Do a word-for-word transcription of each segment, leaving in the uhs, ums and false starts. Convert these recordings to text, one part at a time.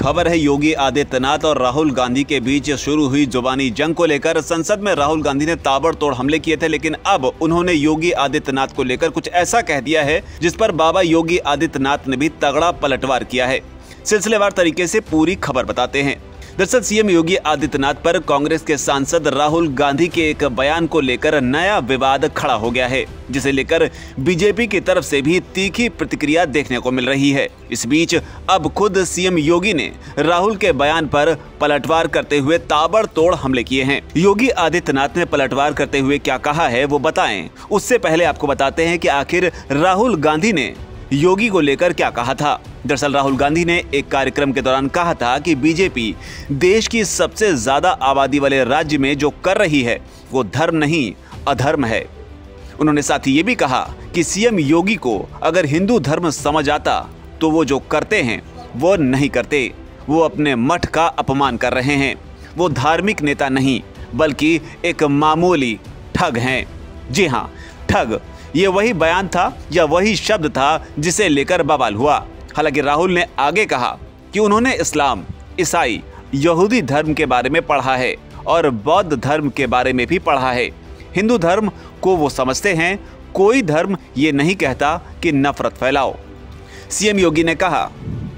खबर है योगी आदित्यनाथ और राहुल गांधी के बीच शुरू हुई जुबानी जंग को लेकर। संसद में राहुल गांधी ने ताबड़तोड़ हमले किए थे, लेकिन अब उन्होंने योगी आदित्यनाथ को लेकर कुछ ऐसा कह दिया है जिस पर बाबा योगी आदित्यनाथ ने भी तगड़ा पलटवार किया है। सिलसिलेवार तरीके से पूरी खबर बताते हैं। दरअसल सीएम योगी आदित्यनाथ पर कांग्रेस के सांसद राहुल गांधी के एक बयान को लेकर नया विवाद खड़ा हो गया है, जिसे लेकर बीजेपी की तरफ से भी तीखी प्रतिक्रिया देखने को मिल रही है। इस बीच अब खुद सीएम योगी ने राहुल के बयान पर पलटवार करते हुए ताबड़तोड़ हमले किए हैं। योगी आदित्यनाथ ने पलटवार करते हुए क्या कहा है वो बताएं, उससे पहले आपको बताते हैं कि आखिर राहुल गांधी ने योगी को लेकर क्या कहा था। दरअसल राहुल गांधी ने एक कार्यक्रम के दौरान कहा था कि बीजेपी देश की सबसे ज्यादा आबादी वाले राज्य में जो कर रही है वो धर्म नहीं अधर्म है। उन्होंने साथ ही ये भी कहा कि सीएम योगी को अगर हिंदू धर्म समझ आता तो वो जो करते हैं वो नहीं करते, वो अपने मठ का अपमान कर रहे हैं। वो धार्मिक नेता नहीं बल्कि एक मामूली ठग हैं। जी हाँ, ठग, ये वही बयान था या वही शब्द था जिसे लेकर बवाल हुआ। हालांकि राहुल ने आगे कहा कि उन्होंने इस्लाम, ईसाई, यहूदी धर्म के बारे में पढ़ा है और बौद्ध धर्म के बारे में भी पढ़ा है। हिंदू धर्म को वो समझते हैं, कोई धर्म ये नहीं कहता कि नफरत फैलाओ। सीएम योगी ने कहा।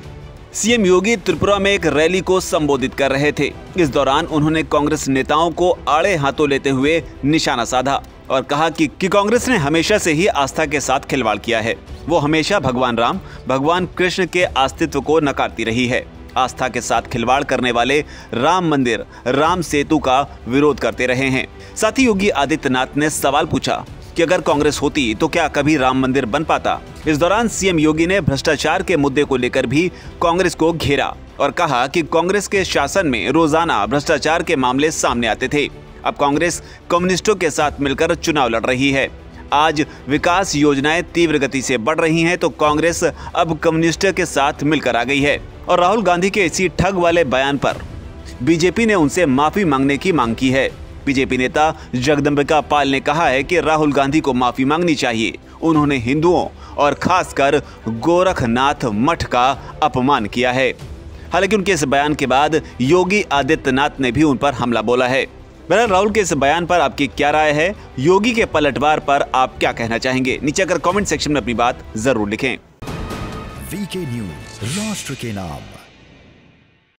सीएम योगी त्रिपुरा में एक रैली को संबोधित कर रहे थे। इस दौरान उन्होंने कांग्रेस नेताओं को आड़े हाथों लेते हुए निशाना साधा और कहा कि, कि कांग्रेस ने हमेशा से ही आस्था के साथ खिलवाड़ किया है। वो हमेशा भगवान राम, भगवान कृष्ण के अस्तित्व को नकारती रही है। आस्था के साथ खिलवाड़ करने वाले राम मंदिर, राम सेतु का विरोध करते रहे हैं। साथ ही योगी आदित्यनाथ ने सवाल पूछा कि अगर कांग्रेस होती तो क्या कभी राम मंदिर बन पाता। इस दौरान सीएम योगी ने भ्रष्टाचार के मुद्दे को लेकर भी कांग्रेस को घेरा और कहा कि कांग्रेस के शासन में रोजाना भ्रष्टाचार के मामले सामने आते थे। अब कांग्रेस कम्युनिस्टों के साथ मिलकर चुनाव लड़ रही है। आज विकास योजनाएं तीव्र गति से बढ़ रही हैं तो कांग्रेस अब कम्युनिस्टों के साथ मिलकर आ गई है। और राहुल गांधी के इसी ठग वाले बयान पर बीजेपी ने उनसे माफी मांगने की मांग की है। बीजेपी नेता जगदम्बिका पाल ने कहा है कि राहुल गांधी को माफी मांगनी चाहिए। उन्होंने हिंदुओं और खासकर गोरखनाथ मठ का अपमान किया है। हालांकि उनके इस बयान के बाद योगी आदित्यनाथ ने भी उन पर हमला बोला है। बहरहाल राहुल के इस बयान पर आपकी क्या राय है? योगी के पलटवार पर आप क्या कहना चाहेंगे? नीचे अगर कमेंट सेक्शन में अपनी बात जरूर लिखें। वीके न्यूज, राष्ट्र के नाम।